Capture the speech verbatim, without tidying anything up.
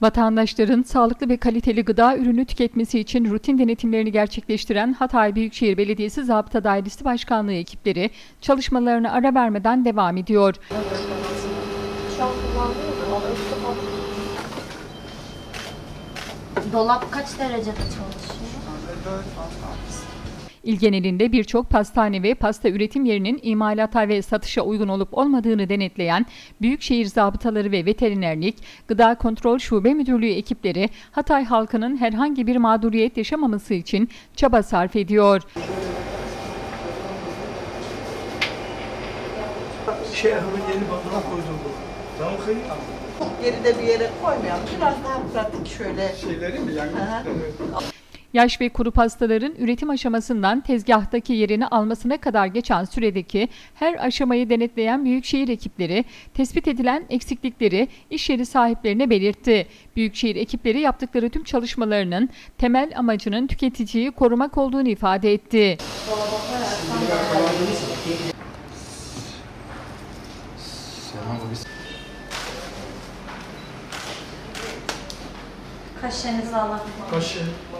Vatandaşların sağlıklı ve kaliteli gıda ürünü tüketmesi için rutin denetimlerini gerçekleştiren Hatay Büyükşehir Belediyesi Zabıta Dairesi Başkanlığı ekipleri çalışmalarına ara vermeden devam ediyor. Dolap kaç derecede çalışıyor? İl genelinde birçok pastane ve pasta üretim yerinin imalata ve satışa uygun olup olmadığını denetleyen Büyükşehir Zabıtaları ve Veterinerlik, Gıda Kontrol Şube Müdürlüğü ekipleri Hatay halkının herhangi bir mağduriyet yaşamaması için çaba sarf ediyor. Şey, yeni bandına koydum bu. Tamam, hayır. Geride bir yere koymayalım. Biraz daha pratik şöyle. Şeyleri mi yani? Evet. Yaş ve kuru pastaların üretim aşamasından tezgahtaki yerini almasına kadar geçen süredeki her aşamayı denetleyen Büyükşehir ekipleri tespit edilen eksiklikleri iş yeri sahiplerine belirtti. Büyükşehir ekipleri yaptıkları tüm çalışmalarının temel amacının tüketiciyi korumak olduğunu ifade etti. Kaşenizi alalım. Kaşı.